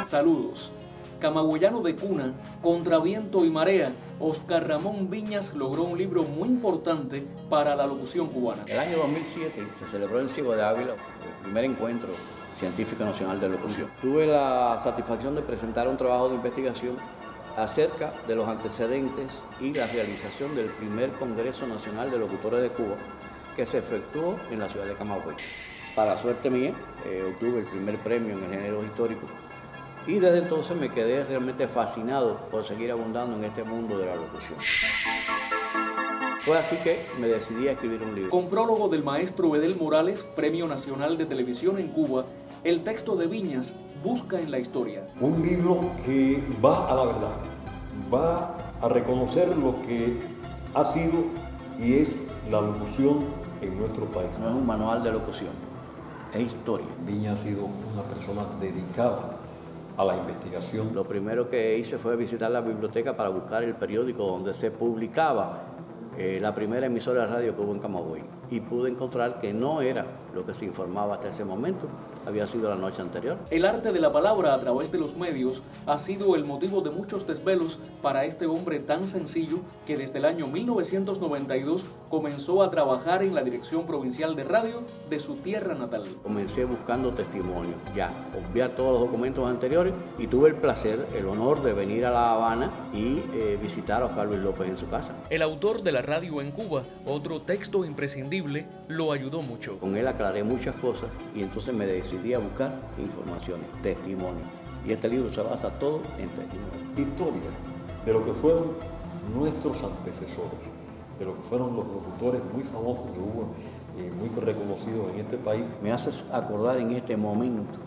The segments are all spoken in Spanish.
Saludos. Camagüeyano de cuna, contra viento y marea, Oscar Ramón Viñas logró un libro muy importante para la locución cubana. El año 2007 se celebró en Ciego de Ávila el primer encuentro científico nacional de locución. Tuve la satisfacción de presentar un trabajo de investigación acerca de los antecedentes y la realización del primer Congreso Nacional de Locutores de Cuba que se efectuó en la ciudad de Camagüey. Para suerte mía, obtuve el primer premio en el género histórico y desde entonces me quedé realmente fascinado por seguir abundando en este mundo de la locución. Fue así que me decidí a escribir un libro. Con prólogo del maestro Edel Morales, Premio Nacional de Televisión en Cuba, el texto de Viñas busca en la historia. Un libro que va a la verdad, va a reconocer lo que ha sido y es la locución en nuestro país. No es un manual de locución, es historia. Viñas ha sido una persona dedicada a la investigación. Lo primero que hice fue visitar la biblioteca para buscar el periódico donde se publicaba la primera emisora de radio que hubo en Camagüey y pude encontrar que no era lo que se informaba hasta ese momento, había sido la noche anterior. El arte de la palabra a través de los medios ha sido el motivo de muchos desvelos para este hombre tan sencillo que desde el año 1992 comenzó a trabajar en la Dirección Provincial de Radio de su tierra natal. Comencé buscando testimonios, ya, obviar todos los documentos anteriores y tuve el placer, el honor de venir a La Habana y visitar a Oscar Luis López en su casa. El autor de la radio en Cuba, otro texto imprescindible, lo ayudó mucho. Con él aclaré muchas cosas y entonces me decidí a buscar informaciones, testimonios. Y este libro se basa todo en testimonios. Historia de lo que fueron nuestros antecesores, de lo que fueron los locutores muy famosos que hubo y muy reconocidos en este país. Me haces acordar en este momento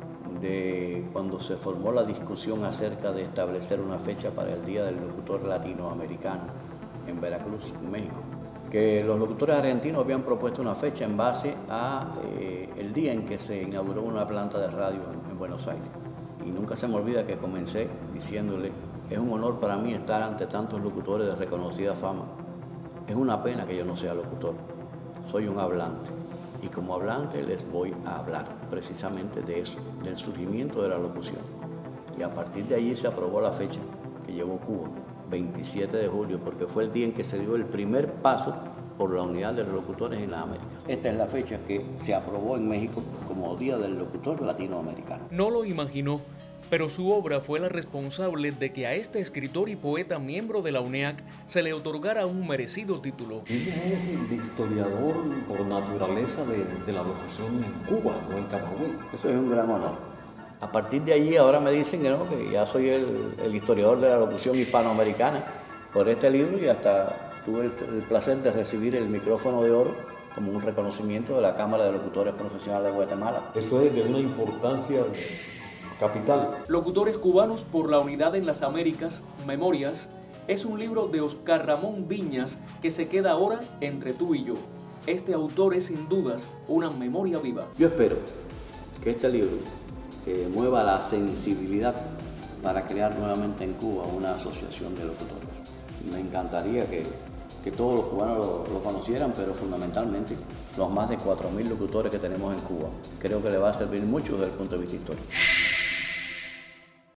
de cuando se formó la discusión acerca de establecer una fecha para el Día del Locutor Latinoamericano en Veracruz, en México, que los locutores argentinos habían propuesto una fecha en base a el día en que se inauguró una planta de radio en Buenos Aires. Y nunca se me olvida que comencé diciéndole: es un honor para mí estar ante tantos locutores de reconocida fama. Es una pena que yo no sea locutor, soy un hablante. Y como hablante les voy a hablar precisamente de eso, del surgimiento de la locución. Y a partir de allí se aprobó la fecha que llevó Cuba, 27 de julio, porque fue el día en que se dio el primer paso por la unidad de los locutores en las Américas. Esta es la fecha que se aprobó en México como Día del Locutor Latinoamericano. No lo imaginó, pero su obra fue la responsable de que a este escritor y poeta miembro de la UNEAC se le otorgara un merecido título. Viñas es el historiador por naturaleza de la locución en Cuba, no en Camagüey. Eso es un gran honor. A partir de allí ahora me dicen que no, que ya soy el historiador de la locución hispanoamericana por este libro y hasta tuve el placer de recibir el micrófono de oro como un reconocimiento de la Cámara de Locutores Profesionales de Guatemala. Eso es de una importancia capital. Locutores cubanos por la unidad en las Américas, Memorias, es un libro de Oscar Ramón Viñas que se queda ahora entre tú y yo. Este autor es sin dudas una memoria viva. Yo espero que este libro mueva la sensibilidad para crear nuevamente en Cuba una asociación de locutores. Me encantaría que todos los cubanos lo conocieran, pero fundamentalmente los más de 4.000 locutores que tenemos en Cuba. Creo que le va a servir mucho desde el punto de vista histórico.